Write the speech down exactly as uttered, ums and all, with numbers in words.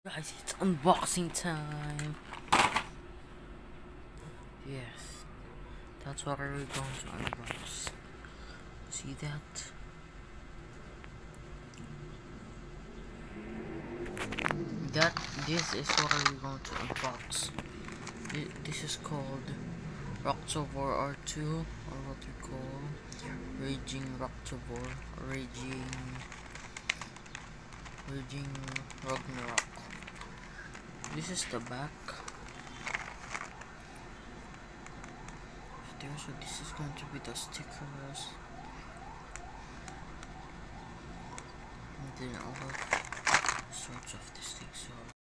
Guys, it's unboxing time. Yes, that's what we're going to unbox. See that? That this is what we're going to unbox. This is called roktavor R two, or what we call raging roktavor, raging raging Ragnarok. This is the back. There, so this is going to be the stickers, and then all sorts of these things. So